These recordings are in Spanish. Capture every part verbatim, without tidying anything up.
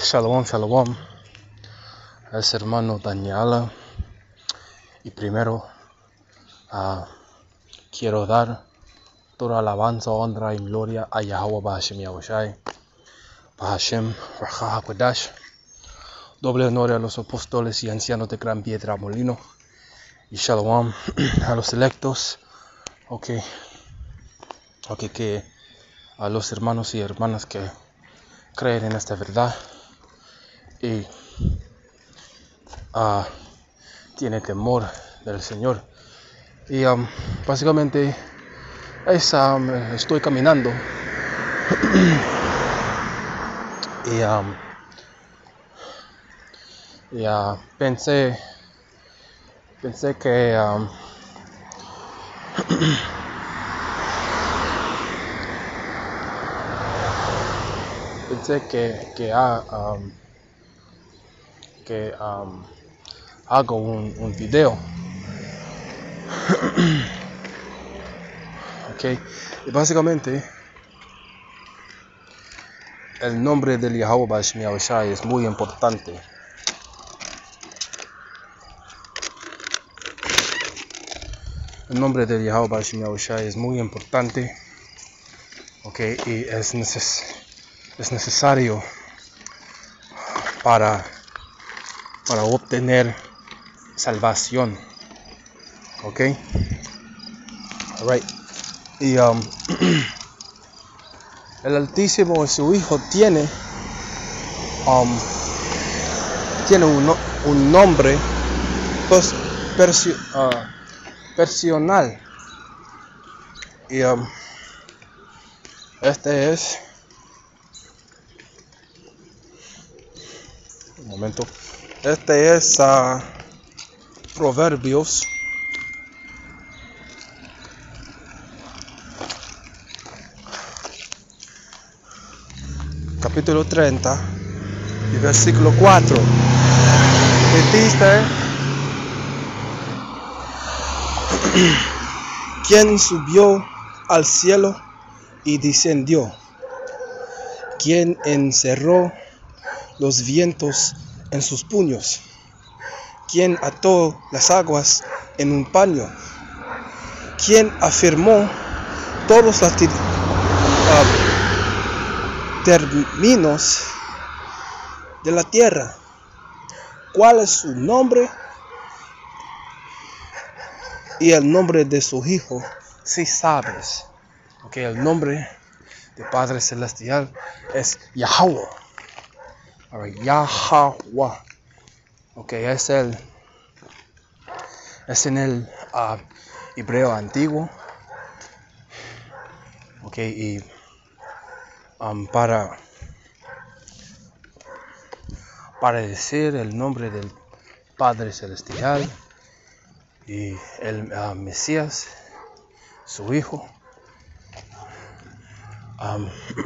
Shalom, shalom, es hermano Daniela. Y primero uh, quiero dar toda alabanza, honra y gloria a Yahweh Bahashem Yahushai, Bahashem Raja HaKodash. Doble honor a los apóstoles y ancianos de Gran Piedra Molino. Y shalom a los electos. Ok, ok, que a los hermanos y hermanas que creen en esta verdad y uh, tiene temor del Señor. Y um, básicamente es, um, estoy caminando y, um, y uh, pensé pensé que um, pensé que que, uh, um, que um, hago un, un video. Okay. Y básicamente el nombre del Yahweh Bahashem Yahushai es muy importante. El nombre del Yahweh Bahashem Yahushai es muy importante. Okay. Y es, neces es necesario para, para obtener salvación. Ok. Alright. Y um, el Altísimo, su Hijo, tiene um, tiene un, un nombre pues, persio, uh, personal. Y um, este es un momento. Este es uh, Proverbios capítulo treinta y versículo cuatro. Y dice: ¿quién subió al cielo y descendió? ¿Quién encerró los vientos en sus puños? ¿Quién ató las aguas en un paño? ¿Quién afirmó todos los uh, términos de la tierra? ¿Cuál es su nombre? Y el nombre de su Hijo, si sabes. Ok, el nombre del Padre Celestial es Yahweh. Alright, Yahweh. Ok, es el es en el uh, hebreo antiguo. Ok, y um, para para decir el nombre del Padre Celestial y el uh, Mesías, su Hijo, um,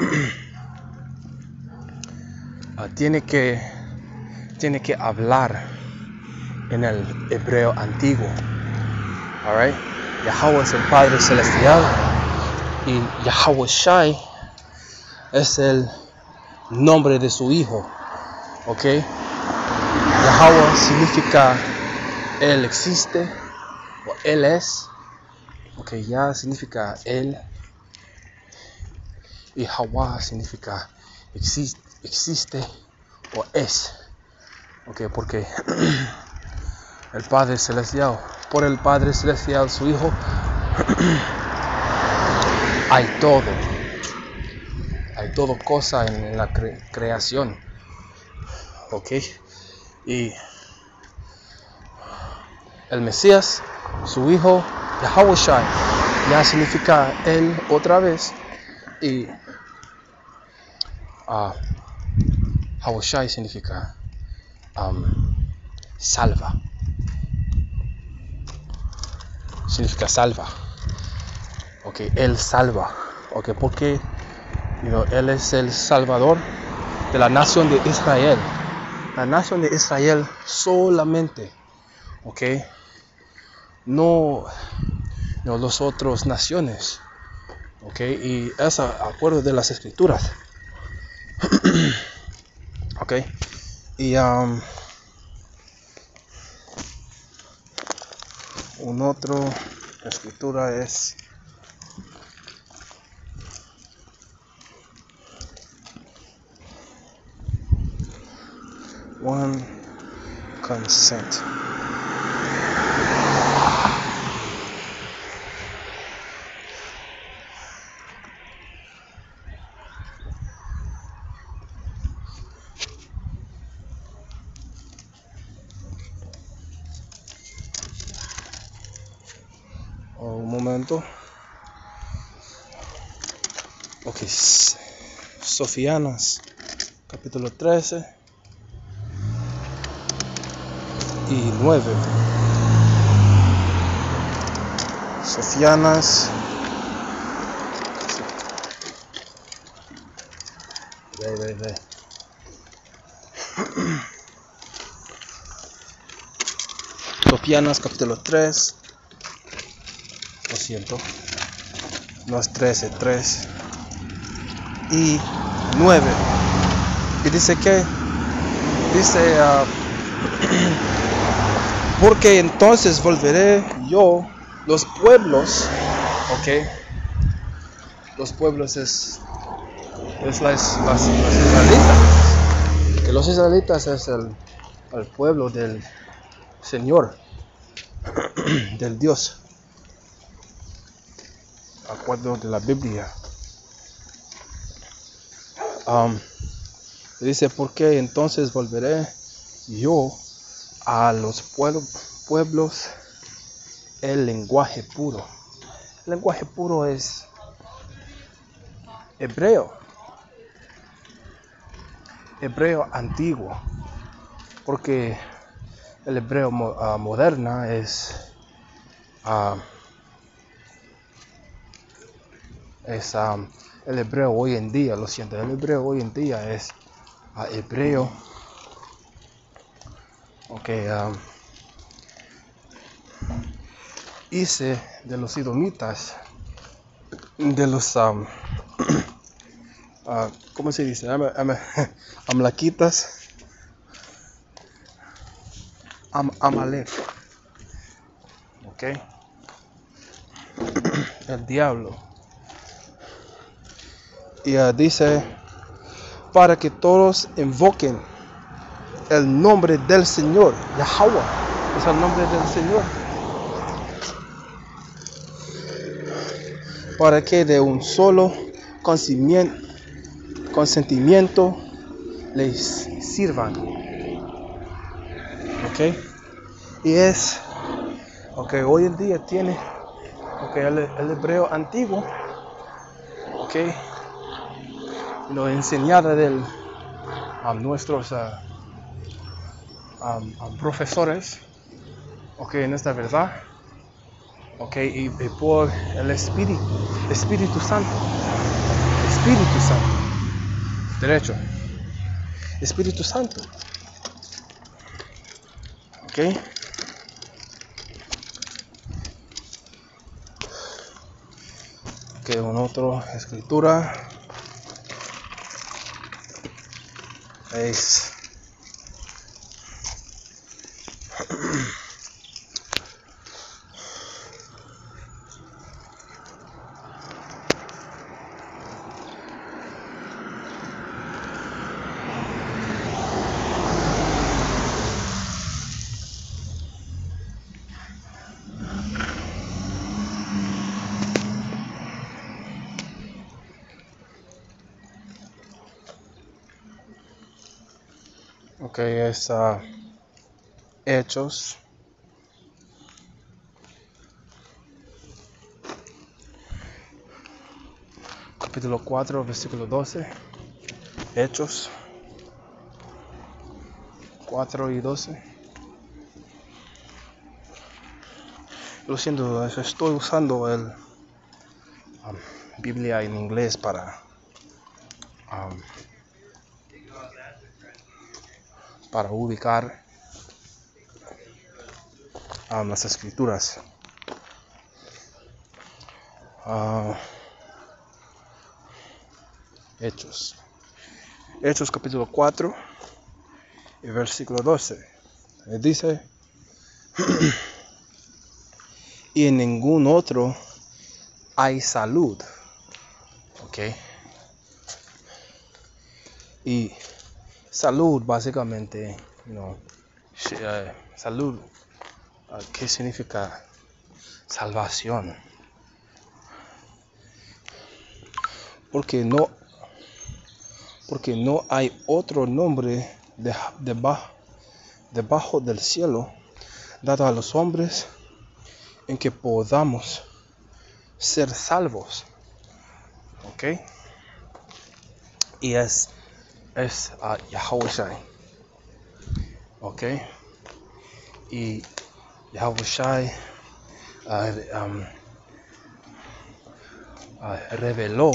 uh, tiene que tiene que hablar en el hebreo antiguo. Alright, Yahweh es el Padre Celestial y Yahushai es el nombre de su Hijo. Ok, Yahweh significa Él existe o Él es. Ok, Yah significa Él y Yahweh significa existe, existe o es. Ok, porque el Padre Celestial, por el Padre Celestial, su Hijo, hay todo. Hay todo cosa en la cre creación. Ok. Y el Mesías, su Hijo, Yahushai, ya significa Él otra vez. Y uh, Yahushai significa um, salva. Significa salva. Ok, Él salva. Ok, porque you know, Él es el Salvador de la nación de Israel. La nación de Israel solamente. Ok, no, no las otras naciones. Ok, y es a acuerdo de las escrituras. Ok. Y um, un otro escritura es one consent. Oh, un momento. Ok. Sofianas, capítulo trece y nueve. Sofianas. Ve, ve, ve. Sofianas, capítulo tres. Lo siento. No es trece, tres y nueve. Y dice que, dice, uh, porque entonces volveré yo los pueblos, ok, los pueblos es, es las, las, las israelitas, que los israelitas es el, el pueblo del Señor, del Dios, acuerdo de la Biblia. Um, dice, porque entonces volveré yo a los pueblos, pueblos el lenguaje puro. El lenguaje puro es hebreo, hebreo antiguo, porque el hebreo uh, moderna es uh, es um, el hebreo hoy en día, lo siento, el hebreo hoy en día es uh, hebreo, ok, um, hice de los edomitas, de los um, uh, ¿cómo se dice? Am, am, amalequitas, am, Amalek, ok, el diablo. Y uh, dice, para que todos invoquen el nombre del Señor. Yahweh es el nombre del Señor. Para que de un solo consentimiento les sirvan. Ok. Y es, ok, hoy en día tiene, ok, el, el hebreo antiguo, ok, lo enseñada del a nuestros uh, um, um, profesores, ok, en esta verdad, ok, y, y por el Espíritu, Espíritu Santo, Espíritu Santo, derecho, Espíritu Santo, ok, ok, una otra escritura es ok, es uh, Hechos capítulo cuatro, versículo doce. Hechos cuatro y doce. Lo siento, estoy usando el um, Biblia en inglés para um, para ubicar um, las escrituras. Uh, Hechos. Hechos capítulo cuatro, y versículo doce. Dice, y en ningún otro hay salud. Ok. Y salud básicamente, you know, uh, salud, uh, ¿qué significa salvación? Porque no, porque no hay otro nombre de, debajo, debajo del cielo dado a los hombres en que podamos ser salvos. Ok. Y es es uh, Yahushua. Ok. Y Yahushua uh, um, uh, reveló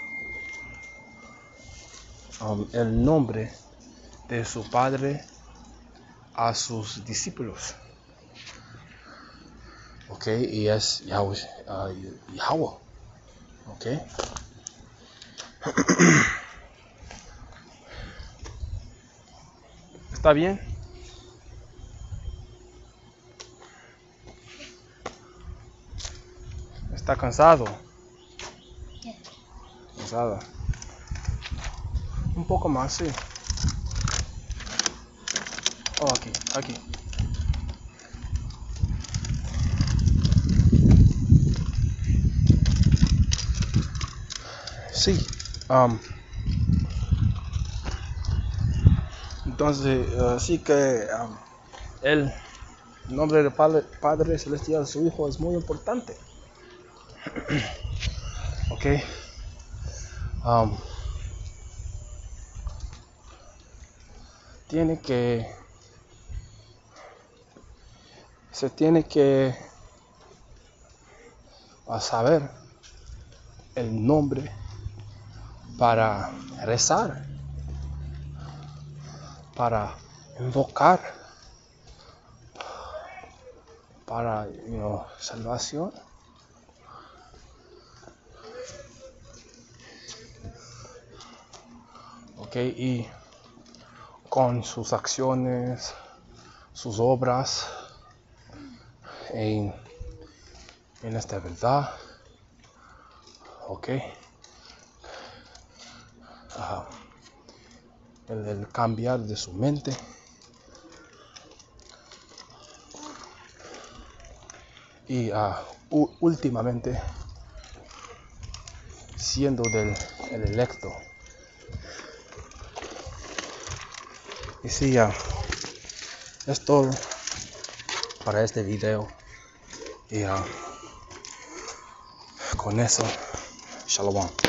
um, el nombre de su padre a sus discípulos. Ok. Y es Yahweh, uh, Yahweh. Ok. ¿Está bien? ¿Está cansado? ¿Qué? Cansada. Un poco más, sí. Oh, aquí, aquí. Sí. Um, entonces, uh, sí que um, el nombre del Padre, Padre Celestial de su Hijo es muy importante. Ok. Um, tiene que se tiene que uh, saber el nombre para rezar, para invocar, para you know, salvación. Ok. Y con sus acciones, sus obras en, en esta verdad. Ok. Uh, el, el cambiar de su mente. Y uh, últimamente siendo del el electo. Y sí, ya uh, es todo para este video. Y uh, con eso, shalom.